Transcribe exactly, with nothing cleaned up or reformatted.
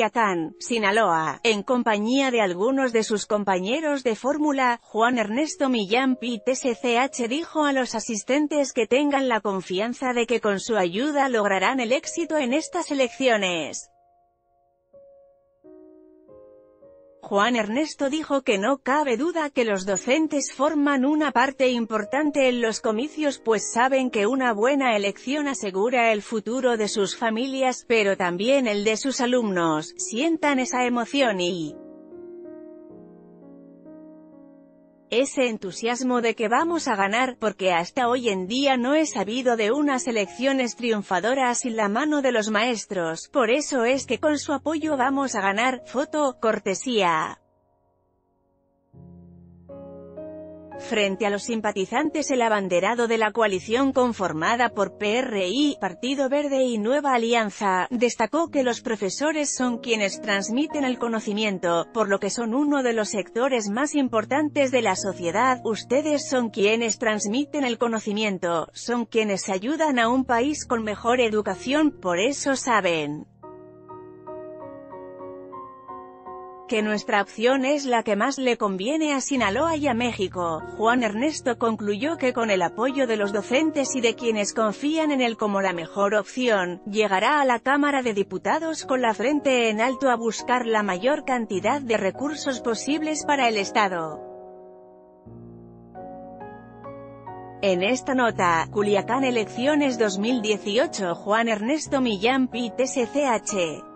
Culiacán, Sinaloa, en compañía de algunos de sus compañeros de fórmula. Juan Ernesto Millán P T C C H dijo a los asistentes que tengan la confianza de que con su ayuda lograrán el éxito en estas elecciones. Juan Ernesto dijo que no cabe duda que los docentes forman una parte importante en los comicios, pues saben que una buena elección asegura el futuro de sus familias, pero también el de sus alumnos. Sientan esa emoción y ese entusiasmo de que vamos a ganar, porque hasta hoy en día no he sabido de unas elecciones triunfadoras sin la mano de los maestros, por eso es que con su apoyo vamos a ganar. Foto, cortesía. Frente a los simpatizantes, el abanderado de la coalición conformada por P R I, Partido Verde y Nueva Alianza, destacó que los profesores son quienes transmiten el conocimiento, por lo que son uno de los sectores más importantes de la sociedad. Ustedes son quienes transmiten el conocimiento, son quienes ayudan a un país con mejor educación, por eso saben que nuestra opción es la que más le conviene a Sinaloa y a México. Juan Ernesto concluyó que con el apoyo de los docentes y de quienes confían en él como la mejor opción, llegará a la Cámara de Diputados con la frente en alto a buscar la mayor cantidad de recursos posibles para el Estado. En esta nota, Culiacán Elecciones dos mil dieciocho, Juan Ernesto Millán P T C C H.